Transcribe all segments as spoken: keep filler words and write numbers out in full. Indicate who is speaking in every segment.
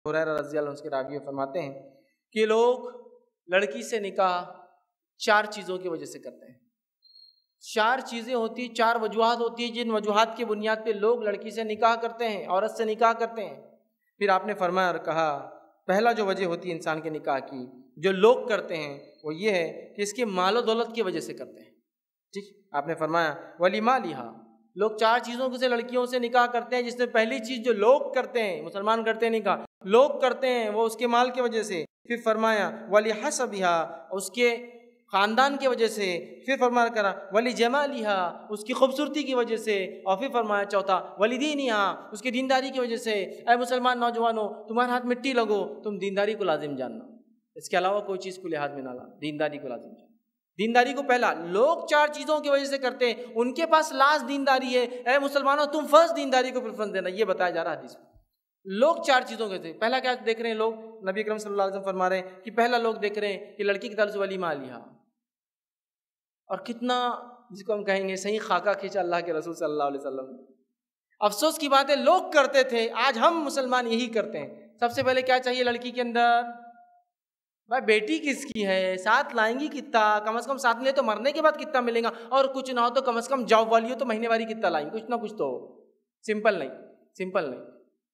Speaker 1: ہریرہ رضی اللہ عنہ اس کے راوی فرماتے ہیں کہ لوگ لڑکی سے نکاح چار چیزوں کی وجہ سے کرتے ہیں. چار چیزیں ہوتی ہیں، چار وجوہات ہوتی ہیں جن وجوہات کی بنیاد پہ لوگ لڑکی سے نکاح کرتے ہیں، عورت سے نکاح کرتے ہیں. پھر آپ نے فرمایا اور کہا پہلا جو وجہ ہوتی ہے انسان کے نکاح کی جو لوگ کرتے ہیں وہ یہ ہے کہ اس کے مال و دولت کی وجہ سے کرتے ہیں. ٹھیک، آپ نے فرمایا وَلِمَالِهَا، لوگ چار چیزوں سے لڑکیوں سے نکاح کرتے ہیں، جس میں پہلی چیز جو لوگ کرتے ہیں، مسلمان کرتے ہیں نکاح، لوگ کرتے ہیں وہ اس کے مال کی وجہ سے. پھر فرمایا وَلِحَسَبِهَا، اس کے خاندان کی وجہ سے. پھر فرمایا کرا وَلِجَمَالِهَا، اس کی خوبصورتی کی وجہ سے. اور پھر فرمایا چوتھا وَلِدِينِهَا، اس کی دینداری کی وجہ سے. اے مسلمان نوجوانوں، تمہارے ہاتھ مٹی لگو، تم دینداری کو لازم جاننا، اس کے علاوہ کوئی چیز کو لحاظ میں نہ لا، دینداری کو لازم جاننا. دینداری کو پہلا. لوگ چار چیزوں کی وجہ سے کرتے ہیں، ان کے پاس لاز دینداری ہے. اے مسلمانوں، تم فرض دینداری کو پریفرنس دینا، یہ بتایا جا رہا ہے حدیث میں. لوگ چار چیزوں کے تھے. پہلا کیا دیکھ رہے ہیں لوگ؟ نبی اکرم صلی اللہ علیہ وسلم فرما رہے ہیں کہ پہلا لوگ دیکھ رہے ہیں کہ لڑکی کی طرف سے ولیمہ، اور کتنا جس کو ہم کہیں گے صحیح خاکہ کھینچا اللہ کے رسول صلی اللہ علیہ وسلم. افسوس کی بات ہے لوگ کرتے تھے، آج ہم مسلمان یہی کرتے ہیں. سب سے پہلے کیا چاہیے لڑکی کے اندر؟ بھائی بیٹی کس کی ہے، ساتھ لائیں گی کتنا، کم از کم ساتھ لے تو مرنے کے بعد کتنا ملے گا، اور کچھ نہ ہو تو کم از کم جاب والی ہو تو مہینے والی کتنا لائیں، کچھ نہ کچھ تو. سمپل نہیں، سمپل نہیں.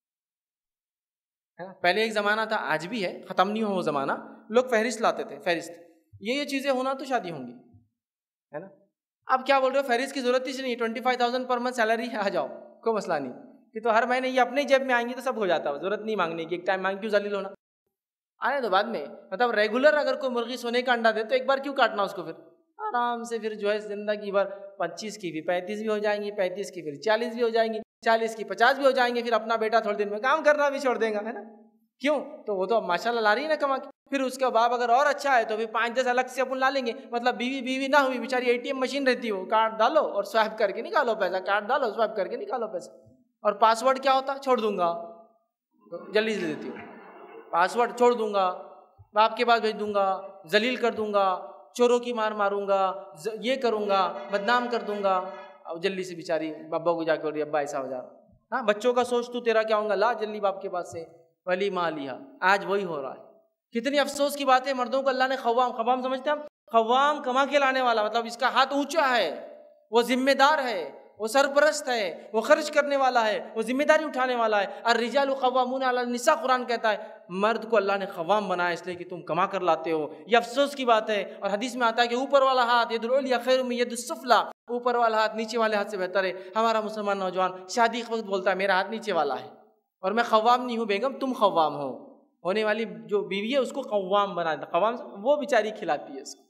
Speaker 1: پہلے ایک زمانہ تھا، آج بھی ہے، ختم نہیں ہو وہ زمانہ. لوگ فہرست لاتے تھے، فہرست یہ یہ چیزیں ہونا تو شادی ہوں گی، ہے نا. اب کیا بول رہے ہو، فہرست کی ضرورت ہی نہیں، twenty five thousand per month salary ہے، آ جاؤ، کوئی مسئلہ نہیں. کہ تو ہر مہینے یہ اپنے جیب میں آئیں گی تو سب ہو جاتا ہے، ضرورت نہیں مانگنے کی. ایک ٹائم مانگ کیوں ذلیل ہونا، آنے تو بعد میں. مطلب ریگولر اگر کوئی مرغی سونے کا انڈا دے تو ایک بار کیوں کاٹنا اس کو، پھر آرام سے پھر جو ہے زندگی بھر پچیس کی بھی پینتیس بھی ہو جائیں گی، پینتیس کی پھر چالیس بھی ہو جائیں گی، چالیس کی پچاس بھی ہو جائیں گے. پھر اپنا بیٹا تھوڑے دن میں کام کرنا بھی چھوڑ دیں گا، ہے نا. کیوں؟ تو وہ تو ماشاء اللہ لا رہی ہے نا کما کے. پھر اس کا باپ اگر اور اچھا ہے تو پھر پانچ دس الگ سے اپن لا لیں گے. مطلب بیوی بیوی نہ ہوئی بیچاری، اے ٹی ایم مشین رہتی ہو، کارڈ ڈالو اور سوائپ کر کے نکالو پیسہ، کارڈ ڈالو سوائپ کر کے نکالو پیسہ. اور پاسورڈ کیا ہوتا؟ چھوڑ دوں گا، جلدی سے دیتی ہوں، پاسورڈ چھوڑ دوں گا، باپ کے پاس بھیج دوں گا، ذلیل کر دوں گا، چوروں کی مار ماروں گا، یہ کروں گا، بدنام کر دوں گا. اور جلدی سے بیچاری ابا کو جا کے بول رہی ابا ایسا ہو جا. ہاں بچوں کا سوچ تو تیرا کیا ہوگا، لا جلدی باپ کے پاس سے. ولی مالیہ، آج وہی ہو رہا ہے. کتنی افسوس کی بات ہے، مردوں کو اللہ نے خوام، خوام سمجھتے ہیں ہم، خوام کما کے لانے والا، مطلب اس کا ہاتھ اونچا ہے، وہ ذمہ دار ہے، وہ سرپرست ہے، وہ خرچ کرنے والا ہے، وہ ذمہ داری اٹھانے والا ہے. الرجال قوامون علی النساء، قرآن کہتا ہے مرد کو اللہ نے قوام بنایا اس لیے کہ تم کما کر لاتے ہو. یہ افسوس کی بات ہے. اور حدیث میں آتا ہے کہ اوپر والا ہاتھ ید العلیٰ خیر من ید السفلیٰ، اوپر والا ہاتھ نیچے والے ہاتھ سے بہتر ہے. ہمارا مسلمان نوجوان شادی کے وقت بولتا ہے میرا ہاتھ نیچے والا ہے اور میں قوام نہیں ہوں. بیگم تم قوام ہو، ہونے والی جو بیوی ہے اس کو قوام بنا دیتا. قوام وہ بیچاری کھلاتی ہے اس کو.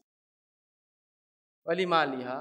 Speaker 1: ولی مالیہ،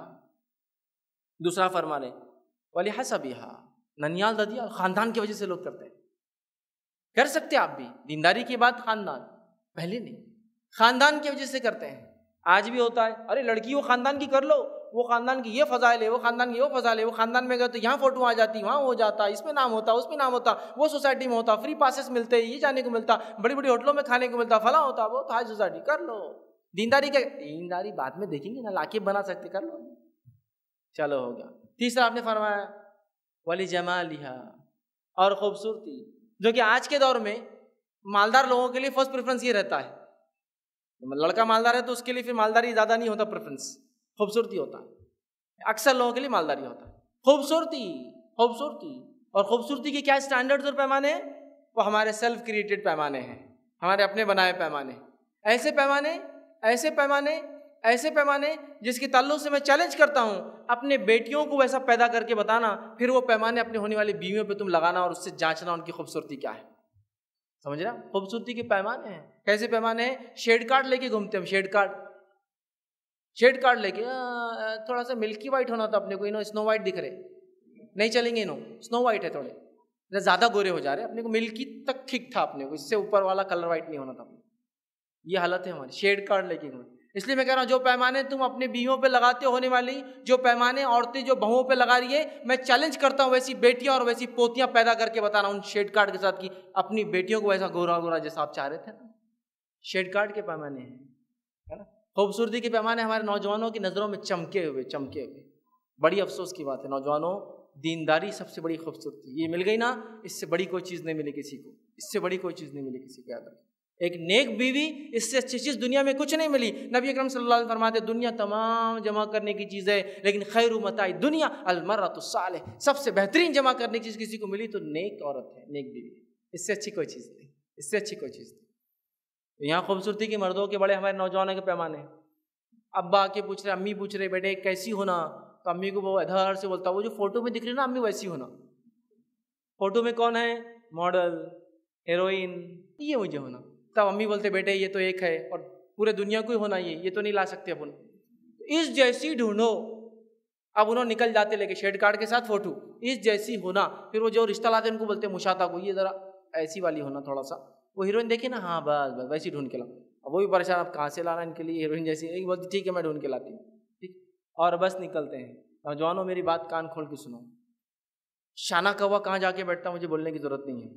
Speaker 1: دوسرا فرمان ہے ولی حسبیہا، ننیال ددیا، خاندان کی وجہ سے لوگ کرتے ہیں. کر سکتے آپ بھی، دینداری کی بات خاندان پہلے نہیں، خاندان کی وجہ سے کرتے ہیں. آج بھی ہوتا ہے، ارے لڑکی وہ خاندان کی کر لو، وہ خاندان کی یہ فضائل ہے، وہ خاندان کی وہ فضائل ہے، وہ خاندان میں گئے تو یہاں فوٹو آ جاتی، وہاں ہو جاتا، اس میں نام ہوتا، اس میں نام ہوتا، وہ سوسائٹی میں ہوتا، فری پاسز ملتے، یہ جانے کو ملتا، بڑی بڑی ہوٹلوں میں کھانے کو ملتا، فلاں ہوتا، وہ ہائی سوسائٹی. کر لو دینداری کا، دینداری بعد میں دیکھیں گے نا، لاکے بنا سکتے، کر لو، چلو ہو گیا. تیسرا آپ نے فرمایا ولی جمالہا، اور خوبصورتی، جو کہ آج کے دور میں مالدار لوگوں کے لیے فرسٹ پریفرنس یہ رہتا ہے. لڑکا مالدار ہے تو اس کے لیے پھر مالداری زیادہ نہیں ہوتا پریفرنس، خوبصورتی ہوتا ہے. اکثر لوگوں کے لیے مالداری ہوتا ہے. خوبصورتی، خوبصورتی اور خوبصورتی کے کیا اسٹینڈرڈز اور پیمانے ہیں؟ وہ ہمارے سیلف کریٹڈ پیمانے ہیں، ہمارے اپنے بنائے پیمانے. ایسے پیمانے ایسے پیمانے ایسے پیمانے جس کے تعلق سے میں چیلنج کرتا ہوں اپنے بیٹیوں کو ویسا پیدا کر کے بتانا، پھر وہ پیمانے اپنے ہونے والی بیویوں پہ تم لگانا اور اس سے جانچنا ان کی خوبصورتی کیا ہے. سمجھ رہا؟ خوبصورتی کے پیمانے ہیں. کیسے پیمانے ہیں؟ شیڈ کارڈ لے کے گھومتے ہم، شیڈ کارڈ شیڈ کارڈ لے کے، تھوڑا سا ملکی وائٹ ہونا تھا اپنے کو، انہوں اسنو وائٹ دکھ رہے، نہیں چلیں گے، انہوں اسنو وائٹ ہے، تھوڑے زیادہ گورے ہو جا رہے، اپنے کو ملکی تک ٹھیک تھا، اپنے کو اس سے اوپر والا کلر وائٹ نہیں ہونا تھا. یہ حالت ہے ہماری، شیڈ کارڈ لے کے گھومتے. اس لیے میں کہہ رہا ہوں جو پیمانے تم اپنے بیویوں پہ لگاتے ہونے والی، جو پیمانے عورتیں جو بہوؤں پہ لگا رہی ہے، میں چیلنج کرتا ہوں ویسی بیٹیاں اور ویسی پوتیاں پیدا کر کے بتانا ان شیڈ کارڈ کے ساتھ، کی اپنی بیٹیوں کو ویسا گورا گورا جیسا آپ چاہ رہے تھے نا. شیڈ کارڈ کے پیمانے ہیں، ہے نا. خوبصورتی کے پیمانے ہمارے نوجوانوں کی نظروں میں چمکے ہوئے چمکے ہوئے. بڑی افسوس کی بات ہے نوجوانوں، دینداری سب سے بڑی خوبصورتی، یہ مل گئی نا، اس سے بڑی کوئی چیز نہیں ملی کسی کو، اس سے بڑی کوئی چیز نہیں ملی کسی کو، یاد رکھیں۔ ایک نیک بیوی، اس سے اچھی چیز دنیا میں کچھ نہیں ملی۔ نبی اکرم صلی اللہ علیہ وسلم فرماتے دنیا تمام جمع کرنے کی چیز ہے، لیکن خیر متاع دنیا المرأۃ الصالح، سب سے بہترین جمع کرنے کی چیز کسی کو ملی تو نیک عورت ہے، نیک بیوی، اس سے اچھی کوئی چیز نہیں، اس سے اچھی کوئی چیز نہیں۔ یہاں خوبصورتی کے مردوں کے بڑے ہمارے نوجوانوں کے پیمانے ہیں۔ ابا آ کے پوچھ رہے، امی پوچھ رہے بیٹے کیسی ہونا، تو امی کو وہ ادھر سے بولتا وہ جو فوٹو میں دکھ رہی نا امی ویسی ہونا۔ فوٹو میں کون ہے؟ ماڈل، ہیروئن، یہ مجھے ہونا۔ تب امی بولتے بیٹے یہ تو ایک ہے اور پورے دنیا کو ہی ہونا، یہ یہ تو نہیں لا سکتے اپن، اس جیسی ڈھونڈو۔ اب انہوں نکل جاتے لے کے شیڈ کارڈ کے ساتھ فوٹو، اس جیسی ہونا۔ پھر وہ جو رشتہ لاتے ان کو بولتے مشاطہ کو، یہ ذرا ایسی والی ہونا تھوڑا سا، وہ ہیروئن دیکھے نا، ہاں بس بس ویسی ڈھونڈ کے لاؤ۔ اب وہ بھی پریشان، اب کہاں سے لانا ان کے لیے ہیروئن جیسی؟ ایک بولتی ٹھیک ہے میں ڈھونڈ کے لاتی ہوں، ٹھیک، اور بس نکلتے ہیں۔ نوجوانوں میری بات کان کھول کے سنو، شانہ کوا کہاں جا کے بیٹھتا مجھے بولنے کی ضرورت نہیں ہے۔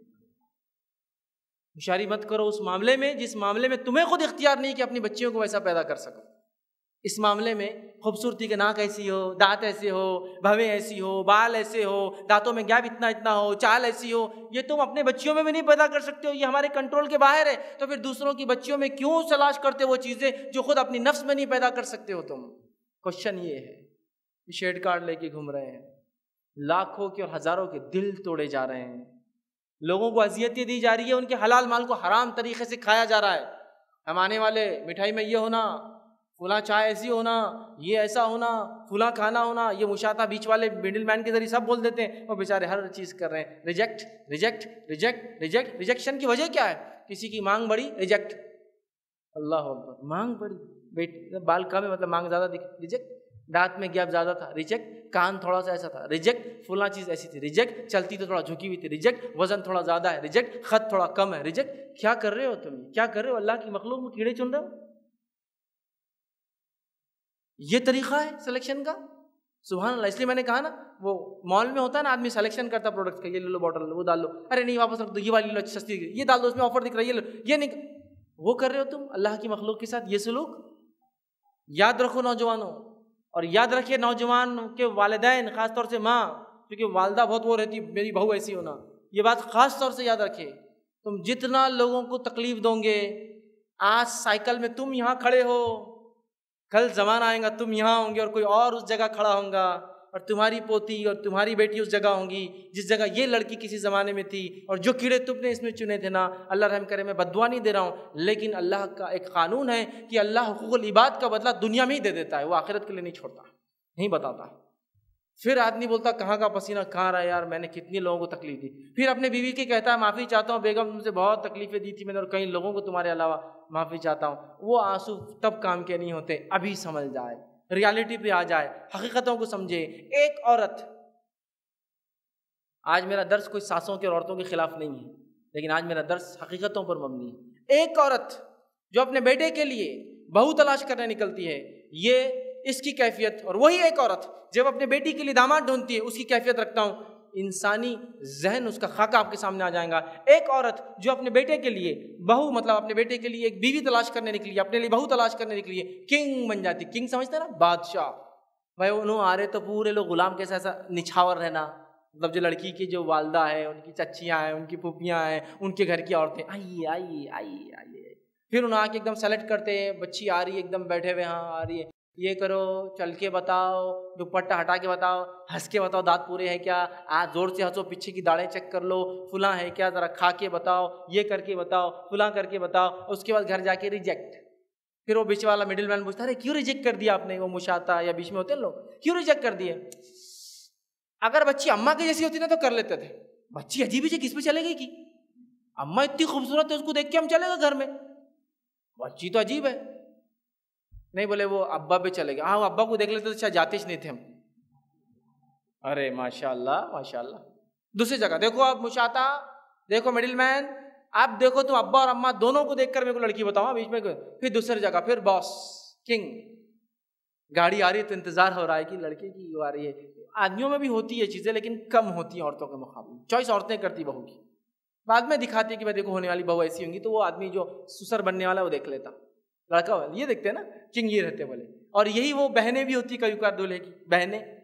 Speaker 1: ہوشیاری مت کرو اس معاملے میں جس معاملے میں تمہیں خود اختیار نہیں کہ اپنی بچیوں کو ویسا پیدا کر سکو۔ اس معاملے میں خوبصورتی کے ناک ایسی ہو، دانت ایسے ہو، بھویں ایسی ہو، بال ایسے ہو، دانتوں میں گیپ اتنا اتنا ہو، چال ایسی ہو، یہ تم اپنے بچیوں میں بھی نہیں پیدا کر سکتے ہو، یہ ہمارے کنٹرول کے باہر ہے۔ تو پھر دوسروں کی بچیوں میں کیوں تلاش کرتے وہ چیزیں جو خود اپنی نفس میں نہیں پیدا کر سکتے ہو تم؟ کوشچن یہ ہے، شیڈ کارڈ لے کے گھوم رہے ہیں، لاکھوں کے اور ہزاروں کے دل توڑے جا رہے ہیں، لوگوں کو اذیتیں دی جا رہی ہے، ان کے حلال مال کو حرام طریقے سے کھایا جا رہا ہے۔ ہم آنے والے مٹھائی میں یہ ہونا، فلاں چائے ایسی ہونا، یہ ایسا ہونا، فلاں کھانا ہونا، یہ مشاطہ بیچ والے مڈل مین کے ذریعے سب بول دیتے ہیں، وہ بیچارے ہر چیز کر رہے ہیں، reject reject reject reject. Rejection کی وجہ کیا ہے؟ کسی کی مانگ بڑی، ریجیکٹ، اللہ اکبر، مانگ بڑی، بیٹ بال کم ہے مطلب مانگ زیادہ دکھ، ریجیکٹ، دانت میں گیپ زیادہ تھا، ریجیکٹ، کان تھوڑا سا ایسا تھا، ریجیکٹ، فلاں چیز ایسی تھی، ریجیکٹ، چلتی تو تھوڑا جھکی ہوئی تھی، ریجیکٹ، وزن تھوڑا زیادہ ہے، ریجیکٹ، خط تھوڑا کم ہے، ریجیکٹ۔ کیا کر رہے ہو تم؟ کیا کر رہے ہو؟ اللہ کی مخلوق میں کیڑے چن رہے ہو؟ یہ طریقہ ہے سلیکشن کا؟ سبحان اللہ۔ اس لیے میں نے کہا نا، وہ مال میں ہوتا ہے نا آدمی سلیکشن کرتا پروڈکٹ کا، یہ لے لو باٹل، وہ ڈال لو، ارے نہیں واپس رکھ دو، یہ والی لو سستی، یہ ڈال دو، اس میں آفر دکھ رہا ہے، یہ لو، یہ نہیں، وہ کر رہے ہو تم اللہ کی مخلوق کے ساتھ یہ سلوک؟ یاد رکھو نوجوانوں، اور یاد رکھیے نوجوان کے والدین، خاص طور سے ماں، کیونکہ والدہ بہت وہ رہتی میری بہو ایسی ہونا، یہ بات خاص طور سے یاد رکھے۔ تم جتنا لوگوں کو تکلیف دو گے، آج سائیکل میں تم یہاں کھڑے ہو، کل زمانہ آئے گا تم یہاں ہوں گے اور کوئی اور اس جگہ کھڑا ہوگا، اور تمہاری پوتی اور تمہاری بیٹی اس جگہ ہوں گی جس جگہ یہ لڑکی کسی زمانے میں تھی، اور جو کیڑے تم نے اس میں چنے تھے نا، اللہ رحم کرے، میں بد دعا نہیں دے رہا ہوں، لیکن اللہ کا ایک قانون ہے کہ اللہ حقوق العباد کا بدلہ دنیا میں ہی دے دیتا ہے، وہ آخرت کے لیے نہیں چھوڑتا، نہیں بتاتا۔ پھر آدمی بولتا کہاں کا پسینہ کہاں رہا یار، میں نے کتنی لوگوں کو تکلیف دی، پھر اپنے بیوی کی کہتا ہے معافی چاہتا ہوں بیگم، تم سے بہت تکلیفیں دی تھی میں نے، اور کئی لوگوں کو تمہارے علاوہ معافی چاہتا ہوں۔ وہ آنسو تب کام کے نہیں ہوتے، ابھی سمجھ جائے، ریالٹی پہ آ جائے، حقیقتوں کو سمجھے۔ ایک عورت، آج میرا درس کوئی ساسوں کے اور عورتوں کے خلاف نہیں ہے، لیکن آج میرا درس حقیقتوں پر مبنی ہے۔ ایک عورت جو اپنے بیٹے کے لیے بہو تلاش کرنے نکلتی ہے، یہ اس کی کیفیت، اور وہی ایک عورت جب اپنے بیٹی کے لیے داماد ڈھونڈتی ہے، اس کی کیفیت رکھتا ہوں، انسانی ذہن اس کا خاکہ آپ کے سامنے آ جائے گا۔ ایک عورت جو اپنے بیٹے کے لیے بہو، مطلب اپنے بیٹے کے لیے ایک بیوی تلاش کرنے نکلی ہے، اپنے لیے بہو تلاش کرنے نکلی ہے، کنگ بن جاتی، کنگ سمجھتے ہیں نا، بادشاہ۔ بھائی انہوں آ رہے تو پورے لوگ غلام کیسا ایسا نچھاور رہنا، مطلب جو لڑکی کی جو والدہ ہے، ان کی چچیاں ہیں، ان کی پھوپھیاں ہیں، ان کے گھر کی عورتیں، آئیے آئیے آئیے آئیے، پھر انہوں آ کے ایک دم سلیکٹ کرتے ہیں، بچی آ رہی ہے ایک دم بیٹھے ہوئے، ہاں آ رہی ہے، یہ کرو، چل کے بتاؤ، دوپٹہ ہٹا کے بتاؤ، ہنس کے بتاؤ دانت پورے ہیں کیا، آج زور سے ہنسو، پیچھے کی داڑھیں چیک کر لو، فلاں ہے کیا، ذرا کھا کے بتاؤ، یہ کر کے بتاؤ، فلاں کر کے بتاؤ، اس کے بعد گھر جا کے ریجیکٹ۔ پھر وہ بیچ والا مڈل مین پوچھتا ہے کیوں ریجیکٹ کر دیا آپ نے، وہ مشاطہ یا بیچ میں ہوتے ہیں لوگ، کیوں ریجیکٹ کر دیے؟ اگر بچی اماں کی جیسی ہوتی نا تو کر لیتے تھے، بچی عجیب ہی کس پہ چلے گی کی، اماں اتنی خوبصورت ہے اس کو دیکھ کے ہم چلے گا گھر میں، بچی تو عجیب ہے، نہیں بولے وہ ابا پہ چلے گا، ہاں ابا کو دیکھ لیتے تو شاید جاتے ہی نہیں تھے ہم، ارے ماشاء اللہ ماشاء اللہ۔ دوسری جگہ دیکھو آپ مشاطہ، دیکھو مڈل مین، آپ دیکھو تم ابا اور اماں دونوں کو دیکھ کر میرے کو لڑکی بتاؤ بیچ میں، پھر دوسری جگہ پھر باس کنگ، گاڑی آ رہی ہے تو انتظار ہو رہا ہے کہ لڑکے کی وہ آ رہی ہے۔ آدمیوں میں بھی ہوتی ہے چیزیں لیکن کم ہوتی ہیں عورتوں کے مقابلے، چوائس عورتیں کرتی بہو کی، بعد میں دکھاتی ہے کہ میں دیکھو ہونے والی بہو ایسی ہوں گی، تو وہ آدمی جو سسر بننے والا ہے وہ دیکھ لیتا، لڑکا یہ دیکھتے ہیں نا کنگ یہ رہتے بولے، اور یہی وہ بہنیں بھی ہوتی کبھی کبھار دولہے کی بہنیں،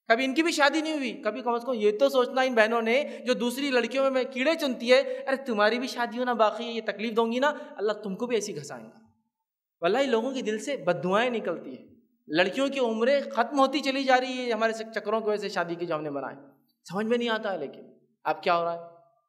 Speaker 1: کبھی ان کی بھی شادی نہیں ہوئی، کبھی کم از کم یہ تو سوچنا ان بہنوں نے جو دوسری لڑکیوں میں کیڑے چنتی ہے، ارے تمہاری بھی شادی ہونا باقی ہے، یہ تکلیف دوں گی نا اللہ تم کو بھی ایسی گھسائیں گا۔ واللہ لوگوں کے دل سے بد دعائیں نکلتی ہیں، لڑکیوں کی عمریں ختم ہوتی چلی جا رہی ہے ہمارے چکروں کی وجہ سے، شادی کی جو ہم نے بنائے سمجھ میں نہیں آتا ہے۔ لیکن اب کیا ہو رہا ہے،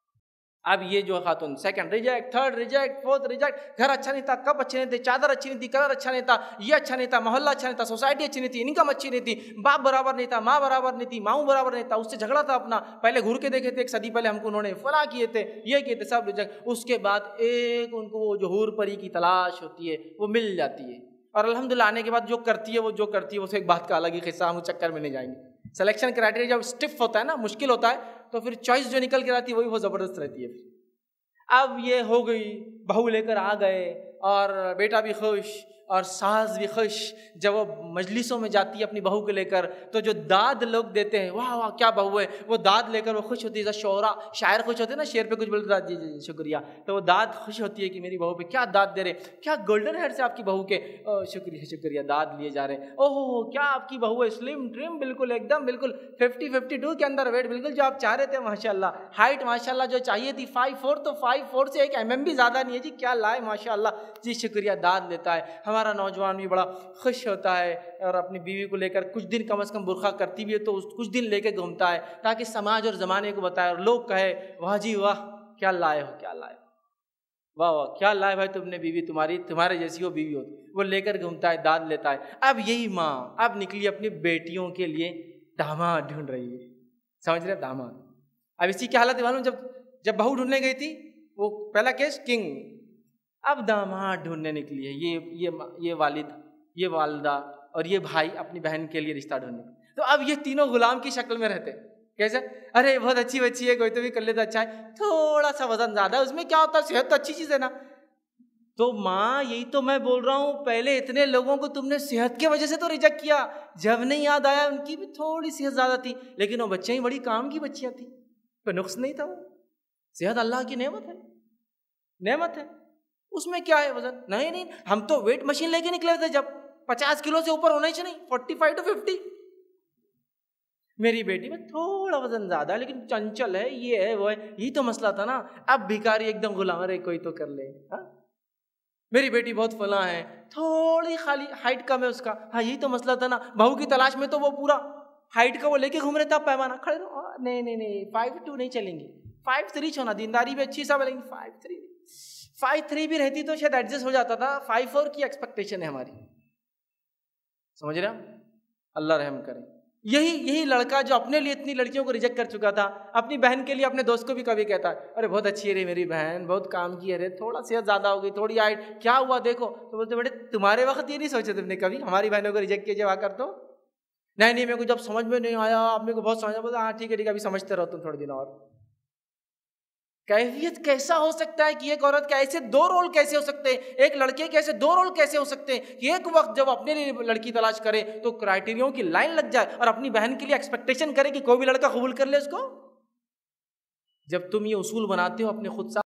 Speaker 1: اب یہ جو خاتون second reject, third reject, fourth reject, گھر اچھا نہیں تھا، کپ اچھے نہیں تھے، چادر اچھی نہیں تھی، کلر اچھا نہیں تھا، یہ اچھا نہیں تھا، محلہ اچھا نہیں تھا، سوسائٹی اچھی نہیں تھی، انکم اچھی نہیں تھی، باپ برابر نہیں تھا، ماں برابر نہیں تھی، ماؤں برابر نہیں تھا، اس سے جھگڑا تھا اپنا، پہلے گھر کے دیکھے تھے ایک صدی پہلے ہم کو انہوں نے فلاں کیے تھے، یہ کیے تھے، سب ریجیکٹ، اس کے بعد ایک ان کو وہ جو حور پری کی تلاش ہوتی ہے وہ مل جاتی ہے، اور الحمدللہ آنے کے بعد جو کرتی ہے وہ جو کرتی ہے وہ ایک بات کا الگ ہی قصہ، ہم اس چکر میں نہیں جائیں گے۔ سلیکشن کرائٹیریا جب اسٹف ہوتا ہے نا، مشکل ہوتا ہے، تو پھر چوائس جو نکل کے آتی ہے وہی وہ زبردست رہتی ہے۔ پھر اب یہ ہو گئی، بہو لے کر آ گئے، اور بیٹا بھی خوش اور ساس بھی خوش، جب وہ مجلسوں میں جاتی ہے اپنی بہو کو لے کر تو جو داد لوگ دیتے ہیں، واہ واہ کیا بہو ہے، وہ داد لے کر وہ خوش ہوتی ہے، شعرا شاعر خوش ہوتے ہیں نا، شعر پہ کچھ بولتا ہے جی جی شکریہ، تو وہ داد خوش ہوتی ہے کہ میری بہو پہ کیا داد دے رہے، کیا گولڈن ہیئر سے آپ کی بہو کے، شکریہ شکریہ، داد لیے جا رہے ہیں، اوہ ہو کیا آپ کی بہو ہے، سلم ٹرم بالکل ایک دم بالکل ففٹی ففٹی ٹو کے اندر ویٹ بالکل جو آپ چاہ رہے تھے، ماشاء اللہ ہائٹ ماشاء اللہ جو چاہیے تھی فائیو فور، تو فائیو فور سے ایک ایم ایم بھی زیادہ نہیں ہے جی، کیا لائے ماشاء اللہ جی شکریہ، داد لیتا ہے۔ ہمارا نوجوان بھی بڑا خوش ہوتا ہے اور اپنی بیوی کو لے کر کچھ دن کم از کم برقع کرتی بھی ہے تو کچھ دن لے کے گھومتا ہے تاکہ سماج اور زمانے کو بتائے اور لوگ کہے واہ جی واہ کیا لائے ہو، کیا لائے ہو، واہ واہ کیا لائے بھائی تم نے بیوی، تمہاری تمہارے جیسی ہو بیوی ہو، وہ لے کر گھومتا ہے، داد لیتا ہے۔ اب یہی ماں اب نکلی اپنی بیٹیوں کے لیے داماد ڈھونڈ رہی ہے، سمجھ رہے داماد۔ اب اسی کی حالت معلوم، جب جب بہو ڈھونڈنے گئی تھی وہ پہلا کیس کنگ، اب داماد ڈھونڈنے نکلی ہے، یہ یہ یہ والد، یہ والدہ اور یہ بھائی اپنی بہن کے لیے رشتہ ڈھونڈنے، تو اب یہ تینوں غلام کی شکل میں رہتے، کیسے، ارے بہت اچھی بچی ہے، کوئی تو بھی کر لیتا، اچھا ہے، تھوڑا سا وزن زیادہ ہے، اس میں کیا ہوتا ہے، صحت تو اچھی چیز ہے نا۔ تو ماں یہی تو میں بول رہا ہوں، پہلے اتنے لوگوں کو تم نے صحت کی وجہ سے تو ریجیکٹ کیا، جب نہیں یاد آیا ان کی بھی تھوڑی صحت زیادہ تھی، لیکن وہ بچیاں ہی بڑی کام کی بچیاں تھیں، کوئی نقص نہیں تھا، وہ صحت اللہ کی نعمت ہے، نعمت ہے، اس میں کیا ہے وزن، نہیں نہیں ہم تو ویٹ مشین لے کے نکلے تھے جب پچاس کلو سے اوپر ہونا ہی چاہیے، فورٹی فائیو ٹو ففٹی، میری بیٹی میں تھوڑا وزن زیادہ ہے لیکن چنچل ہے، یہ ہے وہ ہے، یہی تو مسئلہ تھا نا۔ اب بھکاری ایک دم غلام، ارے کوئی تو کر لے، ہاں میری بیٹی بہت فلاں ہے، تھوڑی خالی ہائٹ کم ہے اس کا، ہاں یہی تو مسئلہ تھا نا۔ بہو کی تلاش میں تو وہ پورا ہائٹ کا وہ لے کے گھوم رہے تھا، پیمانہ کھڑے رہو، نہیں نہیں نہیں فائیو ٹو نہیں چلیں گے، فائیو تھری چھونا، دینداری بھی اچھی سب، لیکن فائیو تھری فائیو تھری بھی رہتی تو شاید ایڈجسٹ ہو جاتا تھا، فائیو فور کی ایکسپیکٹیشن ہے ہماری، سمجھ رہے ہیں، اللہ رحم کرے۔ یہی یہی لڑکا جو اپنے لیے اتنی لڑکیوں کو ریجیکٹ کر چکا تھا، اپنی بہن کے لیے اپنے دوست کو بھی کبھی کہتا ہے ارے بہت اچھی ہے رے میری بہن، بہت کام کی ہے رے، تھوڑا صحت زیادہ ہو گئی، تھوڑی ہائٹ، کیا ہوا دیکھو، تو بولتے بیٹے تمہارے وقت یہ نہیں سوچے تم نے کبھی ہماری بہنوں کو ریجیکٹ کیے جا کر، تو نہیں نہیں میرے کو جب سمجھ میں نہیں آیا، آپ میرے کو بہت سمجھا، بولتا ہاں ٹھیک ہے ٹھیک ہے ابھی سمجھتے رہو تم تھوڑے دن اور۔ کیفیت کیسا ہو سکتا ہے کہ ایک عورت کا ایسے دو رول کیسے ہو سکتے ہیں، ایک لڑکے کے ایسے دو رول کیسے ہو سکتے ہیں کہ ایک وقت جب اپنے لیے لڑکی تلاش کرے تو کرائٹیریوں کی لائن لگ جائے اور اپنی بہن کے لیے ایکسپیکٹیشن کرے کہ کوئی بھی لڑکا قبول کر لے اس کو۔ جب تم یہ اصول بناتے ہو اپنے خود سے